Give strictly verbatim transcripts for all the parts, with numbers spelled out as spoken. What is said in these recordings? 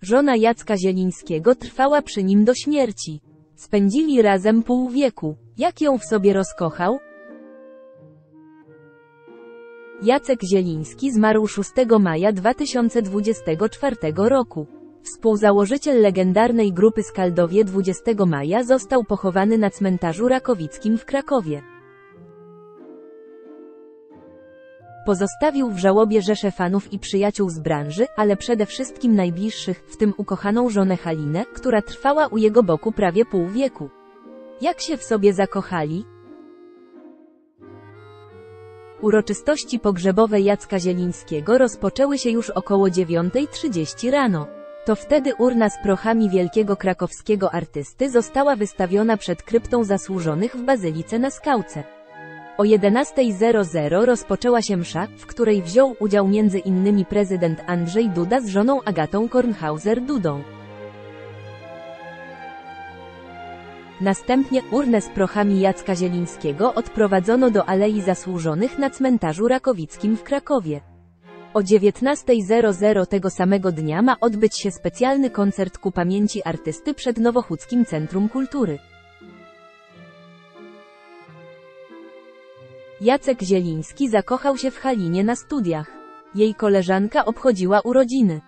Żona Jacka Zielińskiego trwała przy nim do śmierci. Spędzili razem pół wieku. Jak ją w sobie rozkochał? Jacek Zieliński zmarł szóstego maja dwa tysiące dwudziestego czwartego roku. Współzałożyciel legendarnej grupy Skaldowie dwudziestego maja został pochowany na cmentarzu Rakowickim w Krakowie. Pozostawił w żałobie rzeszę fanów i przyjaciół z branży, ale przede wszystkim najbliższych, w tym ukochaną żonę Halinę, która trwała u jego boku prawie pół wieku. Jak się w sobie zakochali? Uroczystości pogrzebowe Jacka Zielińskiego rozpoczęły się już około dziewiątej trzydzieści rano. To wtedy urna z prochami wielkiego krakowskiego artysty została wystawiona przed kryptą zasłużonych w Bazylice na Skałce. O jedenastej rozpoczęła się msza, w której wziął udział między innymi prezydent Andrzej Duda z żoną Agatą Kornhauser-Dudą. Następnie urnę z prochami Jacka Zielińskiego odprowadzono do Alei Zasłużonych na cmentarzu Rakowickim w Krakowie. O dziewiętnastej tego samego dnia ma odbyć się specjalny koncert ku pamięci artysty przed Nowochódzkim Centrum Kultury. Jacek Zieliński zakochał się w Halinie na studiach. Jej koleżanka obchodziła urodziny.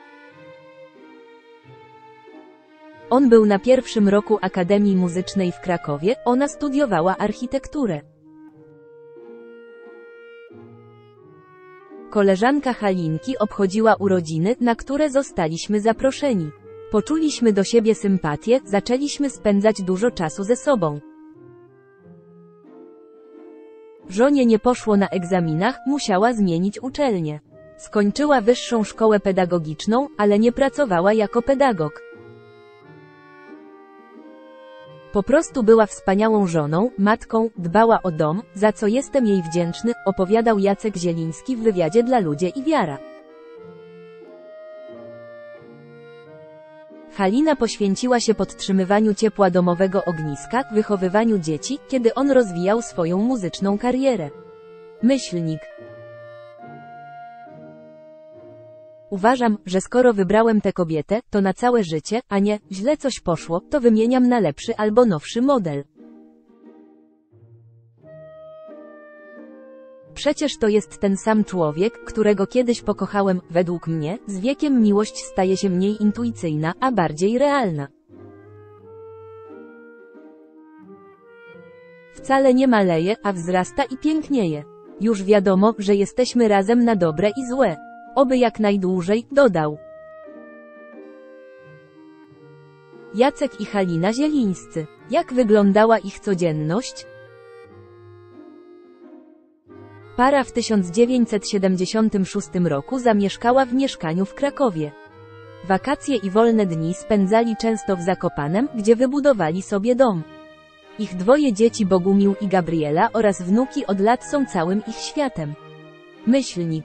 On był na pierwszym roku Akademii Muzycznej w Krakowie, ona studiowała architekturę. Koleżanka Halinki obchodziła urodziny, na które zostaliśmy zaproszeni. Poczuliśmy do siebie sympatię, zaczęliśmy spędzać dużo czasu ze sobą. Żonie nie poszło na egzaminach, musiała zmienić uczelnię. Skończyła wyższą szkołę pedagogiczną, ale nie pracowała jako pedagog. Po prostu była wspaniałą żoną, matką, dbała o dom, za co jestem jej wdzięczny, opowiadał Jacek Zieliński w wywiadzie dla Ludzie i Wiara. Halina poświęciła się podtrzymywaniu ciepła domowego ogniska, wychowywaniu dzieci, kiedy on rozwijał swoją muzyczną karierę. Myślnik. Uważam, że skoro wybrałem tę kobietę, to na całe życie, a nie, źle coś poszło, to wymieniam na lepszy albo nowszy model. Przecież to jest ten sam człowiek, którego kiedyś pokochałem. Według mnie, z wiekiem miłość staje się mniej intuicyjna, a bardziej realna. Wcale nie maleje, a wzrasta i pięknieje. Już wiadomo, że jesteśmy razem na dobre i złe. Oby jak najdłużej, dodał. Jacek i Halina Zielińscy. Jak wyglądała ich codzienność? Para w tysiąc dziewięćset siedemdziesiątym szóstym roku zamieszkała w mieszkaniu w Krakowie. Wakacje i wolne dni spędzali często w Zakopanem, gdzie wybudowali sobie dom. Ich dwoje dzieci Bogumił i Gabriela oraz wnuki od lat są całym ich światem. Myślnik.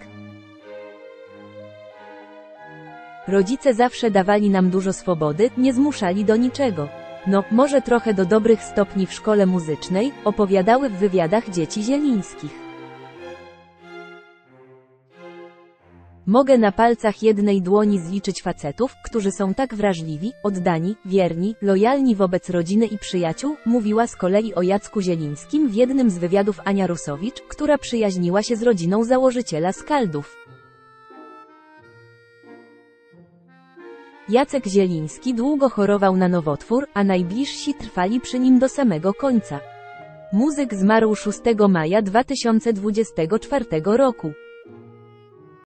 Rodzice zawsze dawali nam dużo swobody, nie zmuszali do niczego. No, może trochę do dobrych stopni w szkole muzycznej, opowiadały w wywiadach dzieci Zielińskich. Mogę na palcach jednej dłoni zliczyć facetów, którzy są tak wrażliwi, oddani, wierni, lojalni wobec rodziny i przyjaciół, mówiła z kolei o Jacku Zielińskim w jednym z wywiadów Ania Rusowicz, która przyjaźniła się z rodziną założyciela Skaldów. Jacek Zieliński długo chorował na nowotwór, a najbliżsi trwali przy nim do samego końca. Muzyk zmarł szóstego maja dwa tysiące dwudziestego czwartego roku.